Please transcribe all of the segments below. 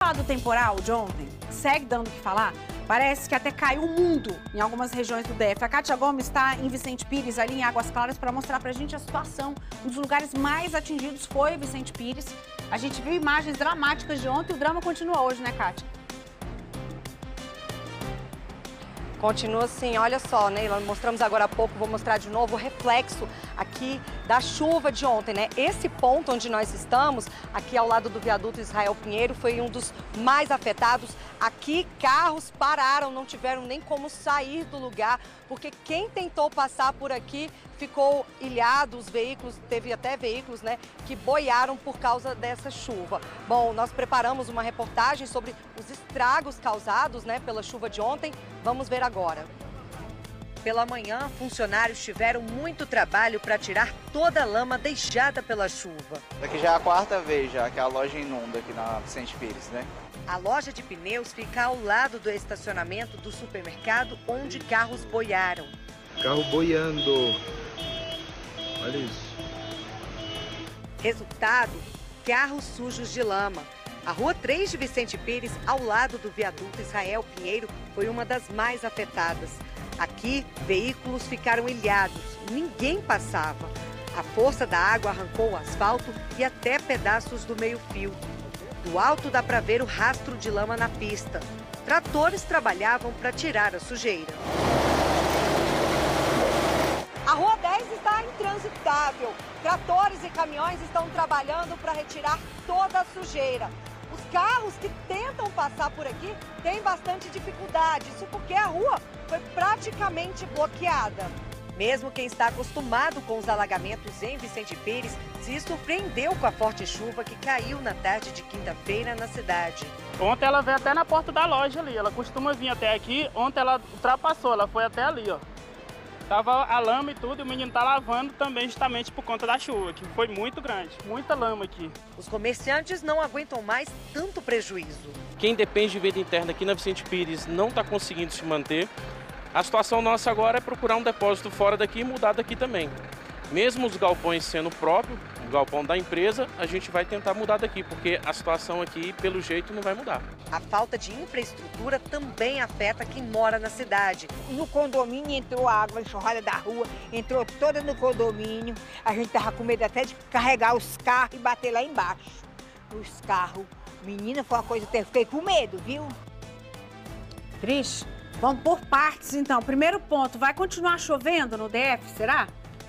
falar do temporal de ontem? Segue dando o que falar? Parece que até caiu o mundo em algumas regiões do DF. A Kátia Gomes está em Vicente Pires, ali em Águas Claras, para mostrar para a gente a situação. Um dos lugares mais atingidos foi Vicente Pires. A gente viu imagens dramáticas de ontem e o drama continua hoje, né, Kátia? Continua assim, olha só, né? Nós mostramos agora há pouco, vou mostrar de novo o reflexo aqui da chuva de ontem, né? Esse ponto onde nós estamos, aqui ao lado do viaduto Israel Pinheiro, foi um dos mais afetados. Aqui carros pararam, não tiveram nem como sair do lugar, porque quem tentou passar por aqui ficou ilhado, os veículos, teve até veículos, né, que boiaram por causa dessa chuva. Bom, nós preparamos uma reportagem sobre os estragos causados, né, pela chuva de ontem. Vamos ver agora. Pela manhã, funcionários tiveram muito trabalho para tirar toda a lama deixada pela chuva. Aqui já é a quarta vez já que a loja inunda aqui na Vicente Pires, né? A loja de pneus fica ao lado do estacionamento do supermercado onde carros boiaram. Carro boiando. Olha isso. Resultado, carros sujos de lama. A Rua 3 de Vicente Pires, ao lado do viaduto Israel Pinheiro, foi uma das mais afetadas. Aqui, veículos ficaram ilhados, ninguém passava. A força da água arrancou o asfalto e até pedaços do meio-fio. Do alto dá para ver o rastro de lama na pista. Tratores trabalhavam para tirar a sujeira. A Rua 10 está intransitável. Tratores e caminhões estão trabalhando para retirar toda a sujeira. Os carros que tentam passar por aqui têm bastante dificuldade, isso porque a rua foi praticamente bloqueada. Mesmo quem está acostumado com os alagamentos em Vicente Pires se surpreendeu com a forte chuva que caiu na tarde de quinta-feira na cidade. Ontem ela veio até na porta da loja ali, ela costuma vir até aqui, ontem ela ultrapassou, ela foi até ali, ó. Tava a lama e tudo, e o menino tá lavando também justamente por conta da chuva, que foi muito grande, muita lama aqui. Os comerciantes não aguentam mais tanto prejuízo. Quem depende de venda interna aqui na Vicente Pires não está conseguindo se manter. A situação nossa agora é procurar um depósito fora daqui e mudar daqui também. Mesmo os galpões sendo próprio, o galpão da empresa, a gente vai tentar mudar daqui, porque a situação aqui, pelo jeito, não vai mudar. A falta de infraestrutura também afeta quem mora na cidade. No condomínio entrou água, a enxurrada da rua, entrou toda no condomínio. A gente tava com medo até de carregar os carros e bater lá embaixo. Os carros. Menina, foi uma coisa que eu fiquei com medo, viu? Triste. Vamos por partes, então. Primeiro ponto, vai continuar chovendo no DF, será?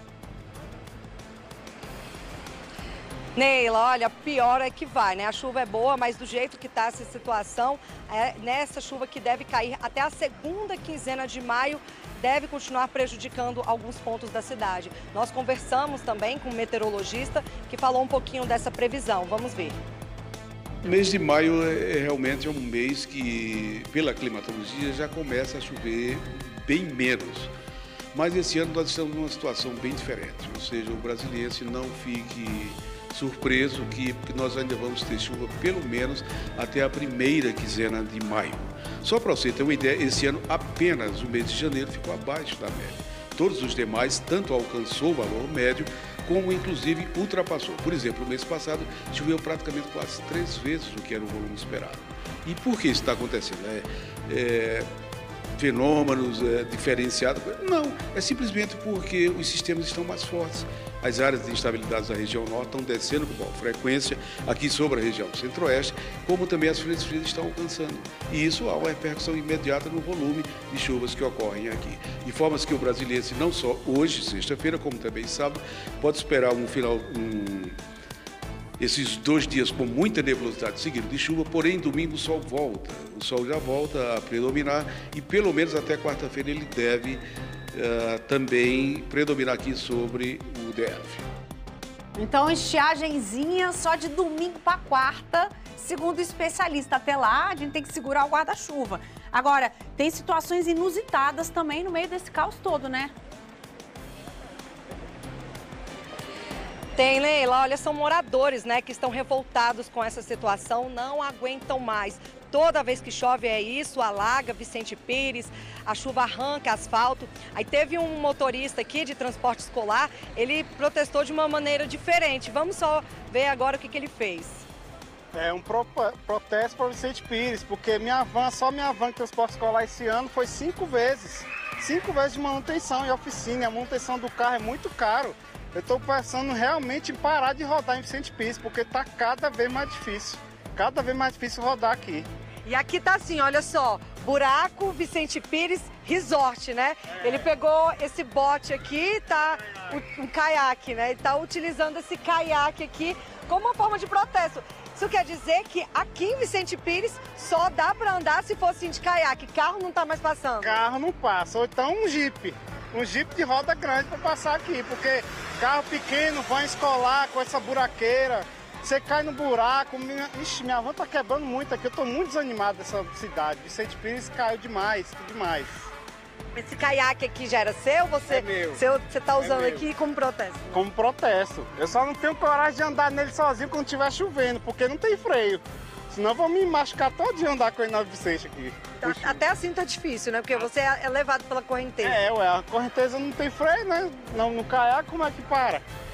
Neila, olha, pior é que vai, né? A chuva é boa, mas do jeito que está essa situação, é nessa chuva que deve cair até a segunda quinzena de maio, deve continuar prejudicando alguns pontos da cidade. Nós conversamos também com um meteorologista que falou um pouquinho dessa previsão. Vamos ver. O mês de maio realmente é um mês que, pela climatologia, já começa a chover bem menos. Mas esse ano nós estamos numa situação bem diferente, ou seja, o brasiliense não fique surpreso que nós ainda vamos ter chuva pelo menos até a primeira quinzena de maio. Só para você ter uma ideia, esse ano apenas o mês de janeiro ficou abaixo da média. Todos os demais tanto alcançou o valor médio, como inclusive ultrapassou. Por exemplo, o mês passado choveu praticamente quase 3 vezes o que era o volume esperado. E por que isso está acontecendo? Fenômenos diferenciados? Não, é simplesmente porque os sistemas estão mais fortes. As áreas de instabilidade da região norte estão descendo com maior frequência aqui sobre a região centro-oeste, como também as frentes frias estão alcançando. E isso há uma repercussão imediata no volume de chuvas que ocorrem aqui. De forma que o brasiliense, não só hoje, sexta-feira, como também sábado, pode esperar esses 2 dias com muita nebulosidade seguido de chuva, porém domingo o sol volta. O sol já volta a predominar e pelo menos até quarta-feira ele deve também predominar aqui sobre o DF. Então, estiagenzinha só de domingo para quarta, segundo o especialista. Até lá, a gente tem que segurar o guarda-chuva. Agora, tem situações inusitadas também no meio desse caos todo, né? Tem, Neila, olha, são moradores, né, que estão revoltados com essa situação, não aguentam mais. Toda vez que chove é isso, alaga Vicente Pires, a chuva arranca asfalto. Aí teve um motorista aqui de transporte escolar, ele protestou de uma maneira diferente. Vamos só ver agora o que ele fez. É um protesto para Vicente Pires, porque só minha van que transporte escolar esse ano foi 5 vezes. 5 vezes de manutenção e oficina. A manutenção do carro é muito caro. Eu estou pensando realmente em parar de rodar em Vicente Pires, porque está cada vez mais difícil. Cada vez mais difícil rodar aqui. E aqui tá assim, olha só, buraco Vicente Pires Resort, né? Ele pegou esse bote aqui, tá um caiaque, né? Ele tá utilizando esse caiaque aqui como uma forma de protesto. Isso quer dizer que aqui em Vicente Pires só dá para andar se fosse de caiaque, carro não tá mais passando. Carro não passa, ou então um Jeep de roda grande para passar aqui, porque carro pequeno, van escolar com essa buraqueira, você cai no buraco, minha van tá quebrando muito aqui, eu tô muito desanimado dessa cidade. Vicente Pires caiu demais, demais. Esse caiaque aqui já era seu? É meu. Você tá usando aqui como protesto? Como protesto. Eu só não tenho coragem de andar nele sozinho quando estiver chovendo, porque não tem freio. Senão eu vou me machucar todinho andar com ele na Vicente aqui. Até assim tá difícil, né? Porque você é levado pela correnteza. A correnteza não tem freio, né? No caiaque, como é que para?